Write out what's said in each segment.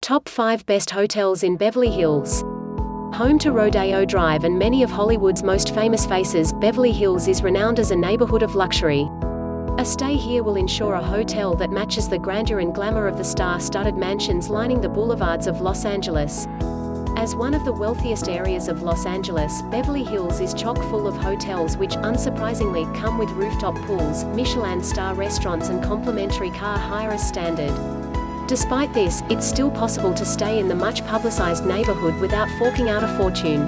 Top 5 Best Hotels in Beverly Hills. Home to Rodeo Drive and many of Hollywood's most famous faces, Beverly Hills is renowned as a neighborhood of luxury. A stay here will ensure a hotel that matches the grandeur and glamour of the star-studded mansions lining the boulevards of Los Angeles. As one of the wealthiest areas of Los Angeles, Beverly Hills is chock full of hotels which, unsurprisingly, come with rooftop pools, Michelin star restaurants and complimentary car hire as standard. Despite this, it's still possible to stay in the much-publicized neighborhood without forking out a fortune.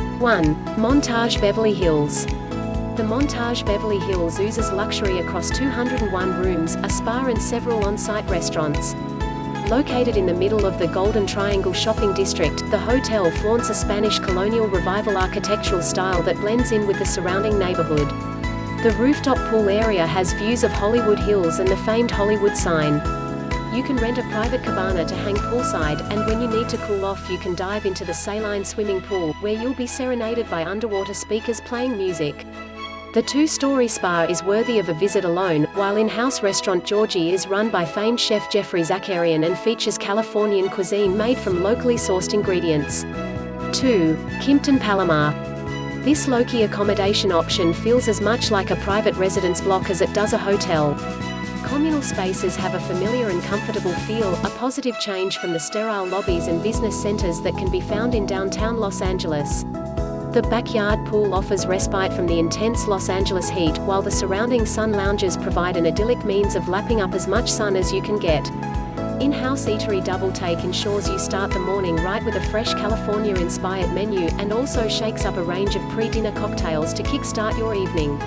1. Montage Beverly Hills. The Montage Beverly Hills oozes luxury across 201 rooms, a spa and several on-site restaurants. Located in the middle of the Golden Triangle shopping district, the hotel flaunts a Spanish colonial revival architectural style that blends in with the surrounding neighborhood. The rooftop pool area has views of Hollywood Hills and the famed Hollywood sign. You can rent a private cabana to hang poolside, and when you need to cool off you can dive into the saline swimming pool, where you'll be serenaded by underwater speakers playing music. The two-story spa is worthy of a visit alone, while in-house restaurant Georgie is run by famed chef Jeffrey Zakarian and features Californian cuisine made from locally sourced ingredients. 2. Kimpton Palomar. This low-key accommodation option feels as much like a private residence block as it does a hotel. Communal spaces have a familiar and comfortable feel, a positive change from the sterile lobbies and business centers that can be found in downtown Los Angeles. The backyard pool offers respite from the intense Los Angeles heat, while the surrounding sun lounges provide an idyllic means of lapping up as much sun as you can get. In-house eatery Double Take ensures you start the morning right with a fresh California-inspired menu, and also shakes up a range of pre-dinner cocktails to kickstart your evening.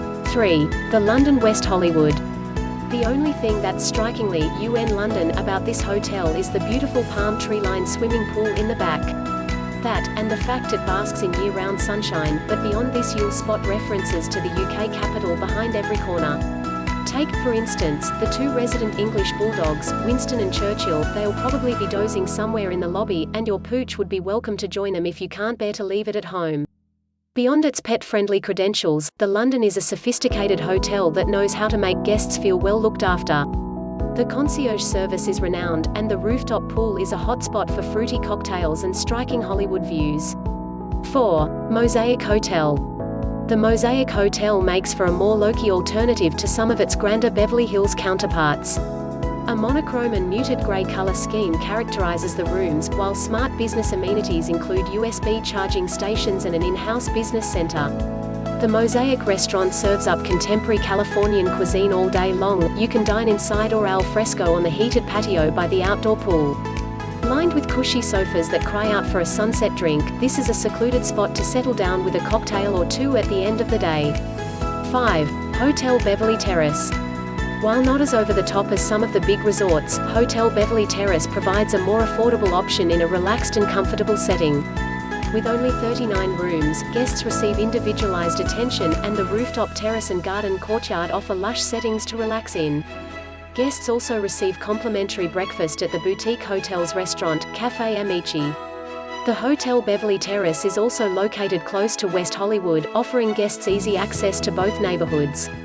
3. The London West Hollywood. The only thing that's strikingly UN London about this hotel is the beautiful palm tree-lined swimming pool in the back. That, and the fact it basks in year-round sunshine, but beyond this you'll spot references to the UK capital behind every corner. Take, for instance, the two resident English bulldogs, Winston and Churchill. They'll probably be dozing somewhere in the lobby, and your pooch would be welcome to join them if you can't bear to leave it at home. Beyond its pet-friendly credentials, the London is a sophisticated hotel that knows how to make guests feel well looked after. The concierge service is renowned, and the rooftop pool is a hotspot for fruity cocktails and striking Hollywood views. 4. Mosaic Hotel. The Mosaic Hotel makes for a more low-key alternative to some of its grander Beverly Hills counterparts. A monochrome and muted gray color scheme characterizes the rooms, while smart business amenities include USB charging stations and an in-house business center. The Mosaic restaurant serves up contemporary Californian cuisine all day long. You can dine inside or al fresco on the heated patio by the outdoor pool. Lined with cushy sofas that cry out for a sunset drink, this is a secluded spot to settle down with a cocktail or two at the end of the day. 5. Hotel Beverly Terrace. While not as over-the-top as some of the big resorts, Hotel Beverly Terrace provides a more affordable option in a relaxed and comfortable setting. With only 39 rooms, guests receive individualized attention, and the rooftop terrace and garden courtyard offer lush settings to relax in. Guests also receive complimentary breakfast at the boutique hotel's restaurant, Café Amici. The Hotel Beverly Terrace is also located close to West Hollywood, offering guests easy access to both neighborhoods.